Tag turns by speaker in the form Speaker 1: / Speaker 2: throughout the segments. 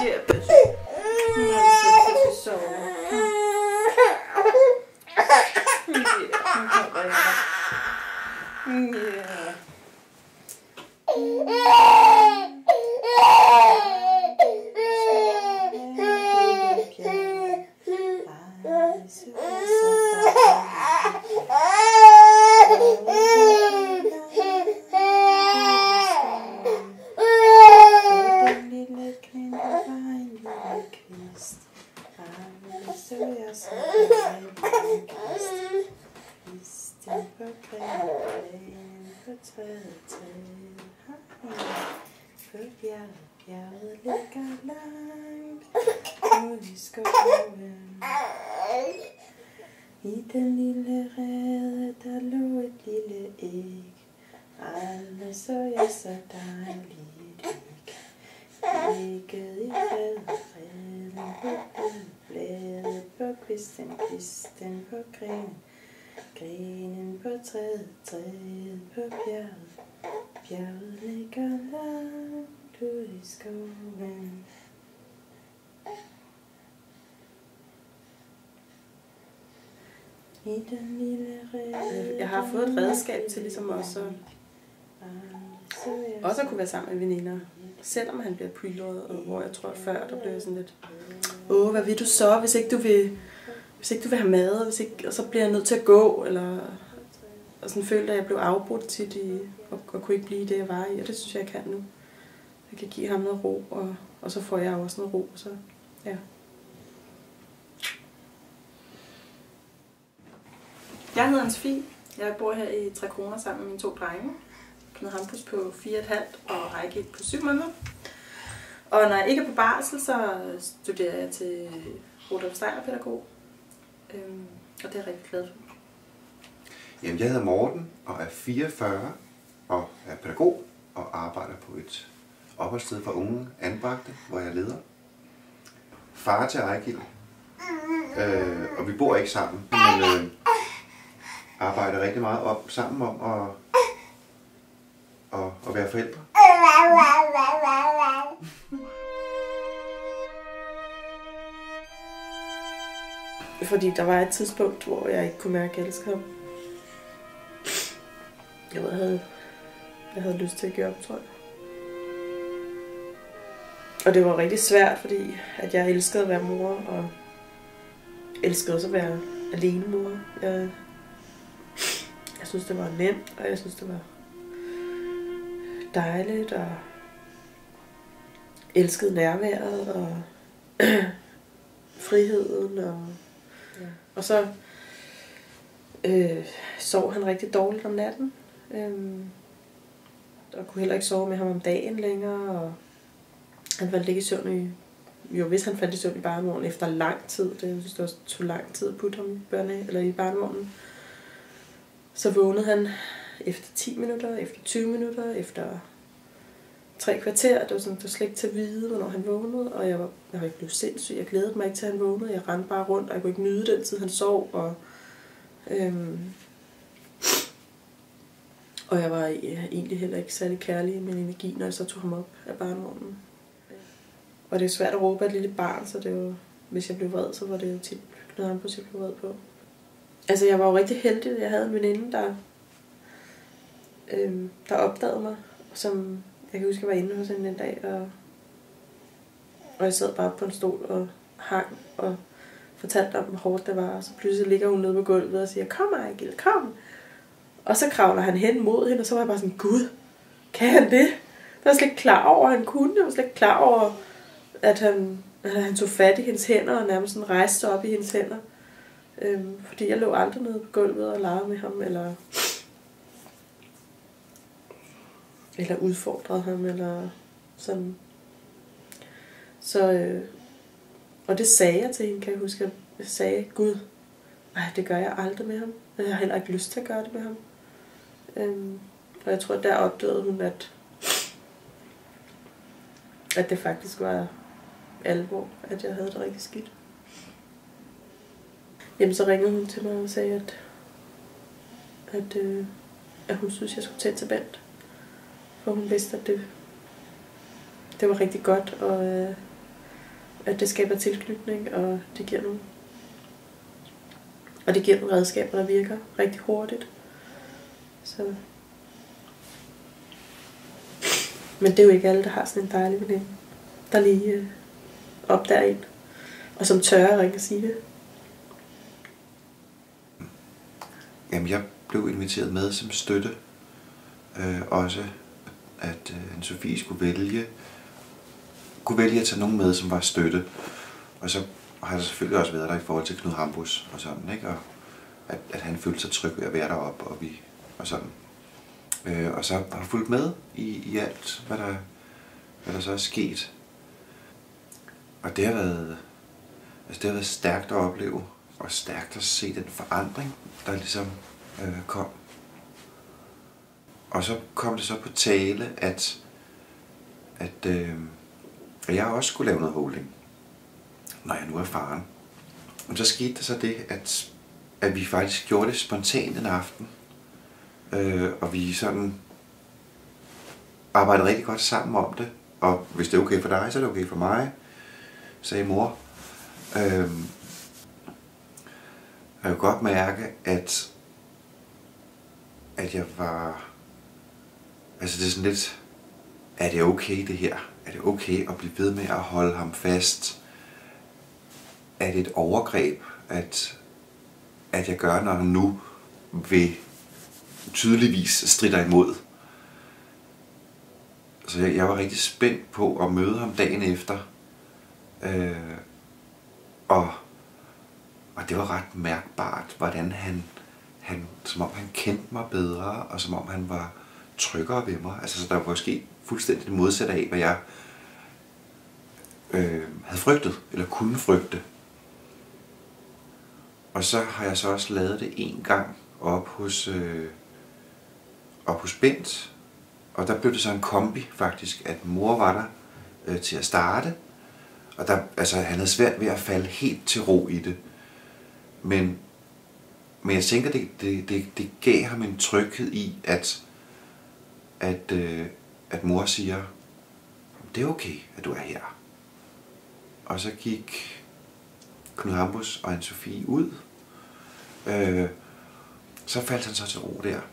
Speaker 1: der, Betty. Nu er det så til sove. Ja, nu kommer jeg. Ja. Bjerget ligger langt ude i skoven. I den lille rede, der lå et lille æg. Aldrig så jeg så dejligt æg. Ægget i faderen, på bladet, på kvisten på grenen. Grenen på træet på bjerget. Bjerget ligger langt ude i skoven. I den lille rede. Jeg har fået et redskab til ligesom også at kunne være sammen med veninder. Selvom han bliver pyldret, og hvor jeg tror før, der blev sådan lidt, hvad vil du så, hvis ikke du vil have mad, og så bliver jeg nødt til at gå, eller og sådan følte, at jeg blev afbrudt tit og kunne ikke blive det, jeg var i, og det synes jeg kan nu. Jeg kan give ham noget ro, og så får jeg også noget ro, så ja. Jeg hedder Anne-Sophie. Jeg bor her i 3 Kroner sammen med mine 2 drenge. Knud Hampus på 4,5 og Ejgil på 7 måneder. Og når jeg ikke er på barsel, så studerer jeg til Rudolf Steiner-pædagog. Og det er jeg rigtig glad for.
Speaker 2: Jamen, jeg hedder Morten og er 44 og er pædagog og arbejder på et opholdssted for unge anbragte, hvor jeg leder. Far til Ejgil. Og vi bor ikke sammen, men arbejder rigtig meget sammen om at være forældre. Fordi der var et tidspunkt, hvor jeg ikke kunne mærke, at jeg elskede ham. Jeg havde lyst til at give op, tror jeg. Og det var rigtig svært, fordi at jeg elskede at være mor, og elskede også at være alene mor. Jeg synes, det var nemt, og jeg synes, det var dejligt, og elskede nærværet, og friheden, og så sov han rigtig dårligt om natten, og kunne heller ikke sove med ham om dagen længere, og han faldt ikke i søvn hvis han faldt i søvn i barnevognen efter lang tid, det synes jeg også tog lang tid at putte ham i barnevognen, så vågnede han efter 10 minutter, efter 20 minutter, efter 3 kvarter. Det var sådan, det var slet ikke til at vide, hvornår han vågnede, og jeg var ikke blevet sindssyg. Jeg glædede mig ikke til, at han vågnede. Jeg rendte bare rundt, og jeg kunne ikke nyde den tid, han sov, og jeg var egentlig heller ikke særlig kærlig med energi, når jeg så tog ham op af barnevognen. Og det er svært at råbe af et lille barn, så det var, hvis jeg blev vred, så var det jo tit noget ham på, jeg blev vred på. Altså, jeg var jo rigtig heldig, at jeg havde en veninde, der opdagede mig, som jeg kan huske, jeg var inde hos hende en dag, og jeg sad bare på en stol og hang og fortalte om, hvor hårdt det var, og så pludselig ligger hun nede på gulvet og siger, kom Ejgil, kom! Og så kravler han hen mod hende, og så var jeg bare sådan, gud, kan han det? Jeg var slet ikke klar over, at han kunne. Jeg var slet ikke klar over, at han tog fat i hendes hænder og nærmest sådan rejste sig op i hendes hænder. Fordi jeg lå aldrig nede på gulvet og legede med ham, eller udfordrede ham, eller sådan. Så, og det sagde jeg til hende, kan jeg huske. Jeg sagde, gud, nej, det gør jeg aldrig med ham. Jeg har heller ikke lyst til at gøre det med ham. Og jeg tror, der opdagede hun, at det faktisk var alvor, at jeg havde det rigtig skidt. Jamen, så ringede hun til mig og sagde, at hun synes, jeg skulle tage til Bent. For hun vidste, at det var rigtig godt, og at det skaber tilknytning, og det giver nogle redskaber, der virker rigtig hurtigt. Så. Men det er jo ikke alle, der har sådan en dejlig veninde, der lige opdager en, og som tør at ringe og sige det.
Speaker 3: Jamen, jeg blev inviteret med som støtte. Også at Anne-Sophie skulle vælge at tage nogen med, som var støtte. Og så har der selvfølgelig også været der i forhold til Knud Rambus og sådan, ikke? Og at han følte sig tryg ved at være deroppe, og sådan. Og så har jeg fulgt med i alt, hvad der så er sket. Og det har været stærkt at opleve, og stærkt at se den forandring, der ligesom kom. Og så kom det så på tale, at jeg også skulle lave noget holding, når jeg nu er faren. Og så skete der så det, at vi faktisk gjorde det spontant en aften. Og vi sådan arbejdede rigtig godt sammen om det. Og hvis det er okay for dig, så er det okay for mig, sagde mor. Jeg kunne godt mærke, at jeg var... Altså det er sådan lidt... Er det okay det her? Er det okay at blive ved med at holde ham fast? Er det et overgreb, at jeg gør, når han nu vil tydeligvis strider imod? Så jeg var rigtig spændt på at møde ham dagen efter. Og det var ret mærkbart, hvordan han som om han kendte mig bedre, og som om han var tryggere ved mig. Altså, så der var sket fuldstændig det modsatte af, hvad jeg havde frygtet, eller kunne frygte. Og så har jeg så også lavet det en gang op hos Bent, og der blev det så en kombi faktisk, at mor var der til at starte, og der, altså, han havde svært ved at falde helt til ro i det. Men jeg tænker, det gav ham en tryghed i, at mor siger, det er okay, at du er her. Og så gik Knud Rambus og Anne-Sophie ud. Så faldt han så til ro der.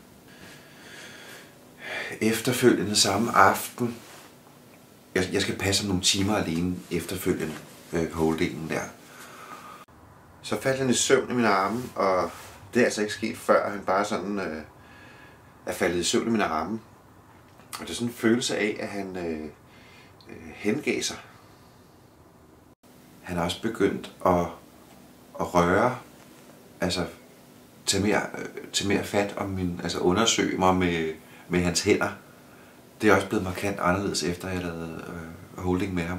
Speaker 3: Efterfølgende samme aften, jeg skal passe om nogle timer alene efterfølgende på holdingen der. Så faldt han i søvn i mine arme, og det er altså ikke sket før, han bare sådan er faldet i søvn i mine arme. Og det er sådan en følelse af, at han hengav sig. Han har også begyndt at røre, altså tage mere fat om altså undersøge mig med hans hænder. Det er også blevet markant anderledes, efter jeg lavede holding med ham.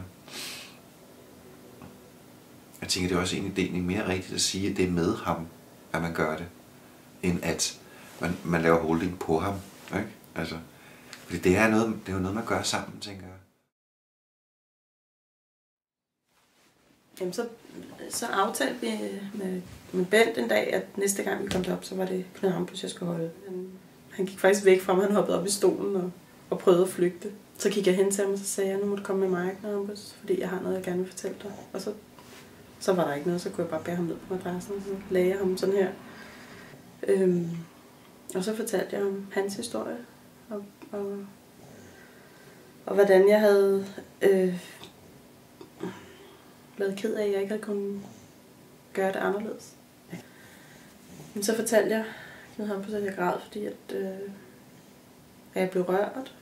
Speaker 3: Jeg tænker, det er også egentlig mere rigtigt at sige, at det er med ham, at man gør det, end at man laver holding på ham. Ikke? Altså, fordi det er jo noget, man gør sammen, tænker jeg.
Speaker 2: Jamen, så aftalte vi med Bent en dag, at næste gang vi kom derop, så var det Knud Rambus, jeg skulle holde. Han gik faktisk væk fra mig, han hoppede op i stolen og prøvede at flygte. Så gik jeg hen til ham, og så sagde jeg, nu må du komme med mig, Knud Rambus, fordi jeg har noget, jeg gerne vil fortælle dig. Og så var der ikke noget, så kunne jeg bare bære ham ned på madrassen, og så lagde jeg ham sådan her. Og så fortalte jeg om hans historie, og hvordan jeg havde været ked af, at jeg ikke havde kunnet gøre det anderledes. Men så fortalte jeg Knud Rambus, at jeg græd, fordi at jeg blev rørt.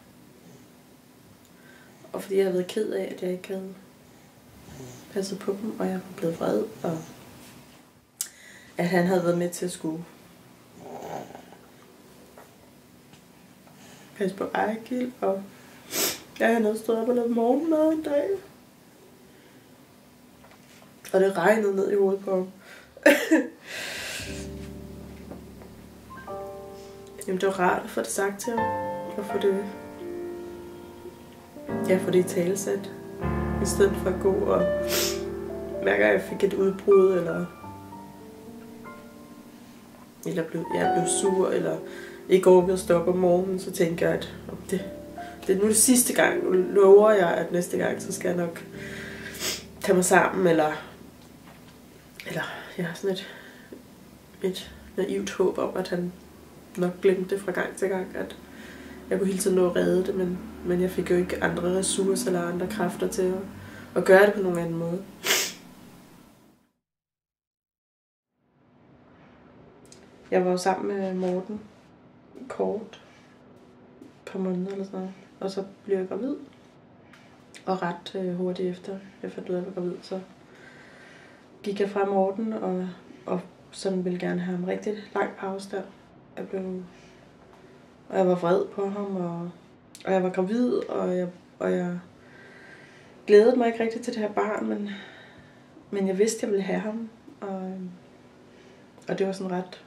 Speaker 2: Og fordi jeg havde været ked af, at jeg ikke havde passet på dem, og jeg var blevet vred, og at han havde været med til at skulle passe på Ejgil, og han havde stået op og lavet morgenmad en dag. Og det regnede ned i hovedet på ham. Jamen, det var rart at få det sagt til ham, og få det i talesæt, i stedet for at gå og mærke, at jeg fik et udbrud, eller jeg blev sur, eller ikke orkede at stoppe om morgenen, så tænker jeg, at det er nu det sidste gang. Nu lover jeg, at næste gang, så skal jeg nok tage mig sammen, eller jeg har sådan et naivt håb om, at han nok glemte det fra gang til gang, at jeg kunne hele tiden nå at redde det, men jeg fik jo ikke andre ressourcer eller andre kræfter til at gøre det på nogen anden måde. Jeg var sammen med Morten kort, et par måneder eller sådan noget, og så blev jeg gravid. Og ret hurtigt efter jeg fandt ud af, at jeg var gravid, så gik jeg fra Morten og sådan ville gerne have en rigtig lang pause der. Jeg var vred på ham, og jeg var gravid, og jeg glædede mig ikke rigtig til det her barn, men jeg vidste, at jeg ville have ham, og det var sådan ret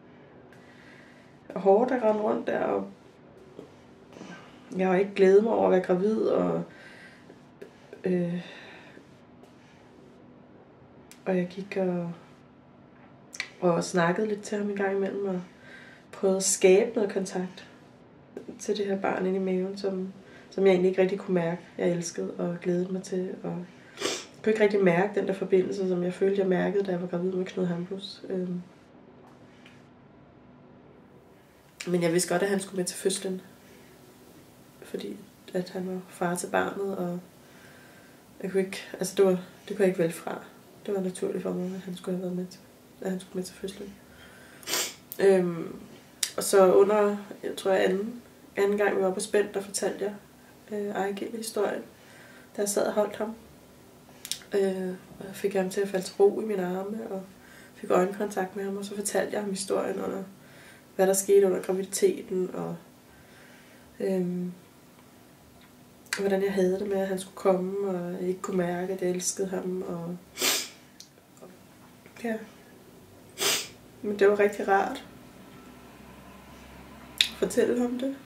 Speaker 2: hårdt at rende rundt der, og jeg har ikke glædet mig over at være gravid, og jeg gik og snakkede lidt til ham en gang imellem, og prøvede at skabe noget kontakt til det her barn inde i maven, som jeg egentlig ikke rigtig kunne mærke, jeg elskede og glædede mig til. Og jeg kunne ikke rigtig mærke den der forbindelse, som jeg følte, jeg mærkede, da jeg var gravid med Knud Hampus. Men jeg vidste godt, at han skulle med til fødslen, fordi at han var far til barnet, og jeg kunne ikke, altså det kunne jeg ikke vælge fra. Det var naturligt for mig, at han skulle have været med til, at han skulle med til fødslen. Og så under, jeg tror anden gang vi var på Spænd, der fortalte jeg Ejgil-historien, da jeg sad og holdt ham. Og fik ham til at falde til ro i mine arme, og fik øjenkontakt med ham, og så fortalte jeg ham historien under, hvad der skete under graviditeten, og hvordan jeg havde det med, at han skulle komme, og jeg ikke kunne mærke, at jeg elskede ham, og ja. Men det var rigtig rart at fortælle ham det.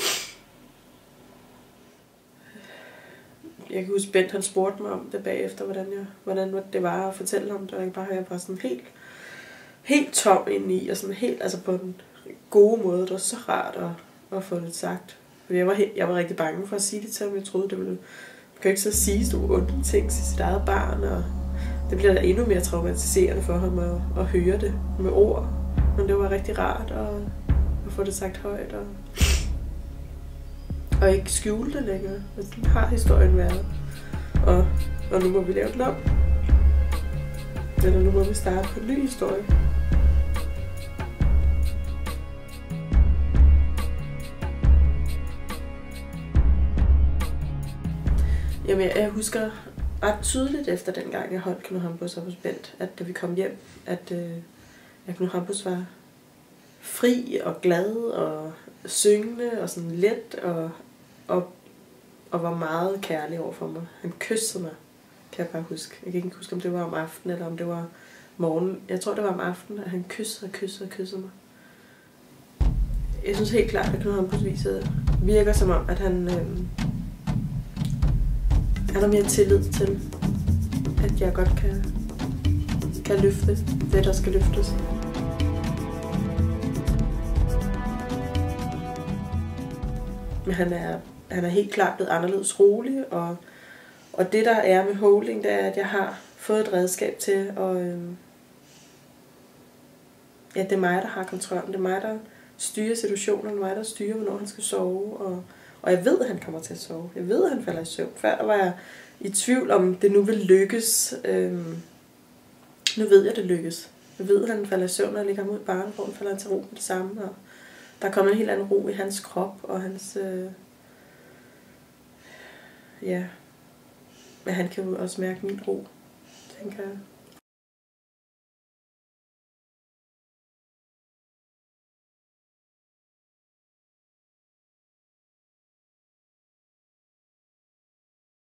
Speaker 2: Jeg kan huske, Bent han spurgte mig om det bagefter, hvordan det var at fortælle ham det, og jeg var sådan helt tom indeni, og sådan helt, altså på en god måde. Det var så rart at få det sagt. Jeg var rigtig bange for at sige det til ham. Jeg troede, det ville... Man kan jo ikke så sige sådan onde ting til sit eget barn, og det bliver da endnu mere traumatiserende for ham at høre det med ord. Men det var rigtig rart at få det sagt højt, og ikke skjule det længere. Sådan har historien været. Og nu må vi lave den om. Eller nu må vi starte på en ny historie. Jamen, jeg husker ret tydeligt efter den gang, jeg holdt Knud Hampus op hos Bent, at da vi kom hjem, at Knud Hampus var fri og glad og syngende og sådan let og var meget kærlig over for mig. Han kyssede mig, kan jeg bare huske. Jeg kan ikke huske, om det var om aftenen eller om det var morgen. Jeg tror, det var om aftenen, at han kyssede mig. Jeg synes helt klart, at Knud Hampus virker som om, at han har mere tillid til, at jeg godt kan løfte det, der skal løftes. Men han er helt klart blevet anderledes rolig, og det der er med holding, det er, at jeg har fået et redskab til, det er mig, der har kontrollen. Det er mig, der styrer situationen, det er mig, der styrer, hvornår han skal sove, og jeg ved, at han kommer til at sove. Jeg ved, at han falder i søvn. Før var jeg i tvivl om, det nu vil lykkes. Nu ved jeg, at det lykkes. Jeg ved, at han falder i søvn, når jeg ligger mod barnevognen, falder han til ro med det samme, og der kommer en helt anden ro i hans krop, og hans... Men han kan jo også mærke min ro, tænker jeg.